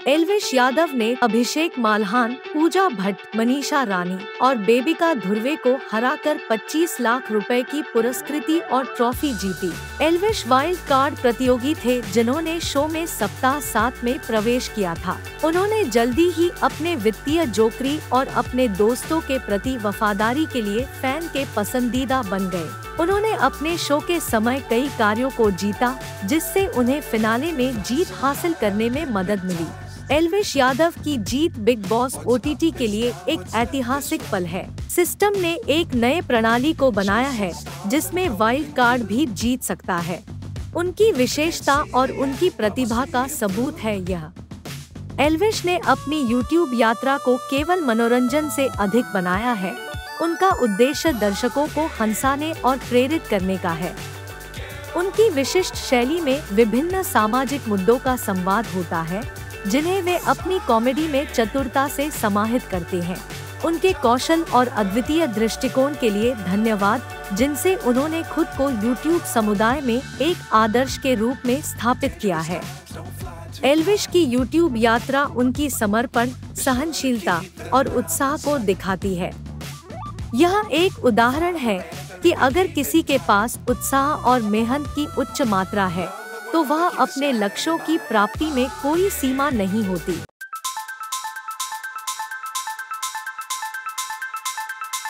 एल्विश यादव ने अभिषेक माल्हान, पूजा भट्ट, मनीषा रानी और बेबिका धुर्वे को हराकर 25 लाख रुपए की पुरस्कृति और ट्रॉफी जीती। एल्विश वाइल्ड कार्ड प्रतियोगी थे जिन्होंने शो में सप्ताह 7 में प्रवेश किया था। उन्होंने जल्दी ही अपने वित्तीय जोकरी और अपने दोस्तों के प्रति वफादारी के लिए फैन के पसंदीदा बन गए। उन्होंने अपने शो के समय कई कार्यों को जीता, जिससे उन्हें फिनाले में जीत हासिल करने में मदद मिली। एल्विश यादव की जीत बिग बॉस OTT के लिए एक ऐतिहासिक पल है। सिस्टम ने एक नए प्रणाली को बनाया है जिसमें वाइल्ड कार्ड भी जीत सकता है। उनकी विशेषता और उनकी प्रतिभा का सबूत है यह। एल्विश ने अपनी YouTube यात्रा को केवल मनोरंजन से अधिक बनाया है। उनका उद्देश्य दर्शकों को हंसाने और प्रेरित करने का है। उनकी विशिष्ट शैली में विभिन्न सामाजिक मुद्दों का संवाद होता है, जिन्हें वे अपनी कॉमेडी में चतुरता से समाहित करते हैं। उनके कौशल और अद्वितीय दृष्टिकोण के लिए धन्यवाद, जिनसे उन्होंने खुद को YouTube समुदाय में एक आदर्श के रूप में स्थापित किया है। एल्विश की YouTube यात्रा उनकी समर्पण, सहनशीलता और उत्साह को दिखाती है। यह एक उदाहरण है कि अगर किसी के पास उत्साह और मेहनत की उच्च मात्रा है, तो वह अपने लक्ष्यों की प्राप्ति में कोई सीमा नहीं होती।